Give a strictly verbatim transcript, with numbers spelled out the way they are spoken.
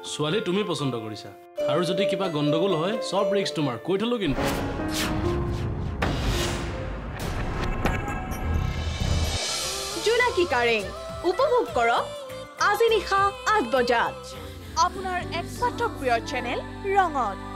ছোৱালী তুমি পছন্দ কৰিছা আৰু যদি কিবা গণ্ডগোল হয় সব ৰিস্ক তোমাৰ কৈ থলো কিন্তু জোনাকী কাৰেং উপভোগ কৰক আজি নিশা আঠ বজাত আপোনাৰ একমাত্ৰ প্ৰিয় চেনেল ৰঙত।